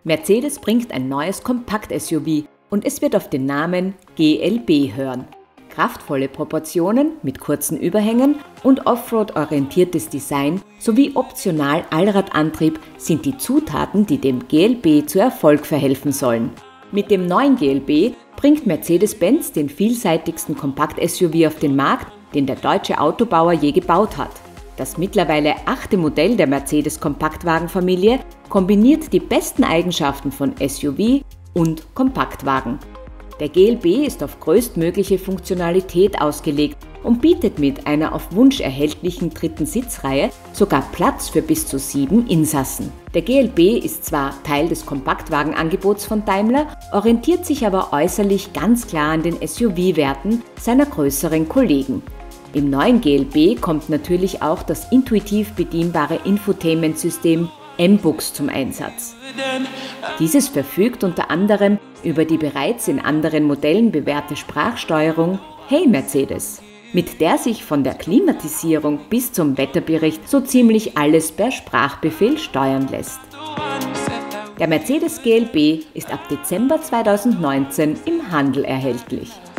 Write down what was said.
Mercedes bringt ein neues Kompakt-SUV und es wird auf den Namen GLB hören. Kraftvolle Proportionen mit kurzen Überhängen und Offroad-orientiertes Design sowie optional Allradantrieb sind die Zutaten, die dem GLB zu Erfolg verhelfen sollen. Mit dem neuen GLB bringt Mercedes-Benz den vielseitigsten Kompakt-SUV auf den Markt, den der deutsche Autobauer je gebaut hat. Das mittlerweile 8. Modell der Mercedes-Kompaktwagenfamilie kombiniert die besten Eigenschaften von SUV und Kompaktwagen. Der GLB ist auf größtmögliche Funktionalität ausgelegt und bietet mit einer auf Wunsch erhältlichen 3. Sitzreihe sogar Platz für bis zu 7 Insassen. Der GLB ist zwar Teil des Kompaktwagenangebots von Daimler, orientiert sich aber äußerlich ganz klar an den SUV-Werten seiner größeren Kollegen. Im neuen GLB kommt natürlich auch das intuitiv bedienbare Infotainment-System M-Bux zum Einsatz. Dieses verfügt unter anderem über die bereits in anderen Modellen bewährte Sprachsteuerung Hey Mercedes, mit der sich von der Klimatisierung bis zum Wetterbericht so ziemlich alles per Sprachbefehl steuern lässt. Der Mercedes GLB ist ab Dezember 2019 im Handel erhältlich.